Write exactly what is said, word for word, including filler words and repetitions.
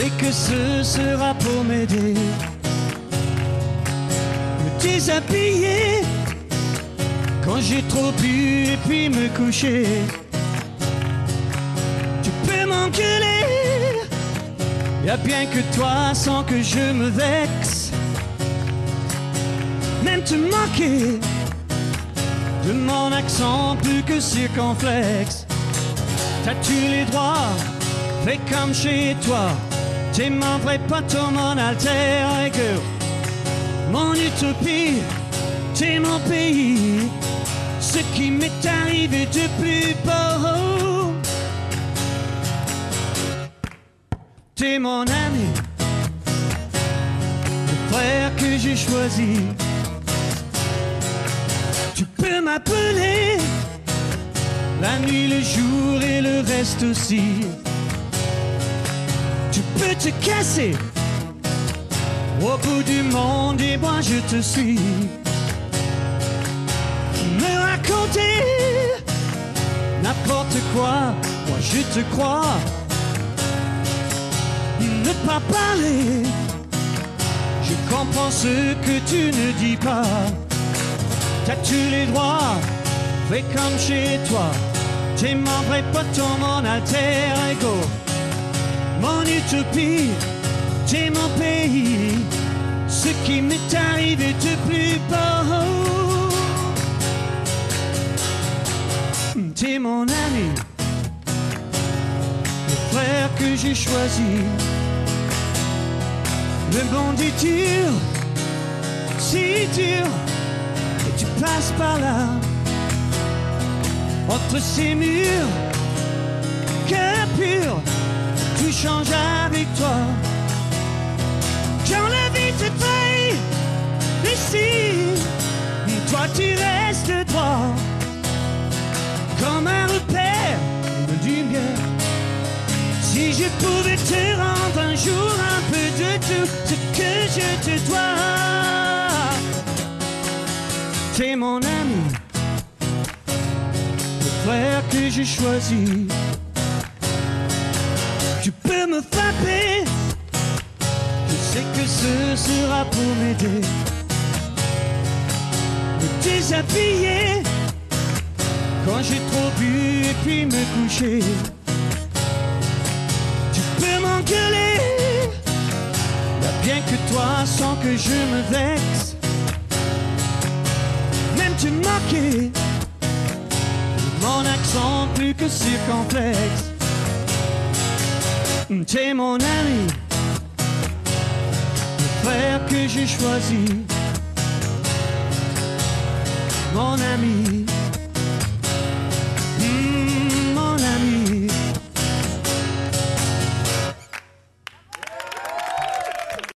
et que ce sera pour m'aider. Me déshabiller quand j'ai trop bu et puis me coucher. Tu peux m'engueuler, y'a bien que toi sans que je me vexe. Même te moquer de mon accent plus que circonflexe. T'as-tu les droits, fais comme chez toi. T'es mon vrai pote, mon alter ego. Mon utopie, t'es mon pays. Ce qui m'est arrivé de plus beau. T'es mon ami, le frère que j'ai choisi. Tu peux m'appeler la nuit, le jour et le reste aussi. Tu peux te casser au bout du monde et moi je te suis. Me raconter n'importe quoi, moi je te crois. Ne pas parler, je comprends ce que tu ne dis pas. T'as-tu les droits, fais comme chez toi. T'es mon vrai pote, mon alter ego. Mon utopie, t'es mon pays. Ce qui m'est arrivé de plus beau. T'es mon ami, le frère que j'ai choisi. Le monde est dur, si dur, et tu passes par là. Entre ces murs, cœur pur, tout change avec toi. Quand la vie te trahit, ici, toi tu restes droit. Comme un repère, une lumière. Si je pouvais te rendre un jour un peu de tout ce que je te dois. T'es mon ami, le frère que j'ai choisi. Tu peux me frapper, je sais que ce sera pour m'aider. Me déshabiller quand j'ai trop bu et puis me coucher. Tu peux m'engueuler, y'a bien que toi sans que je me vexe. Même te moquer de mon accent plus que circonflexe. T'es mon ami, le frère que j'ai choisi. Mon ami.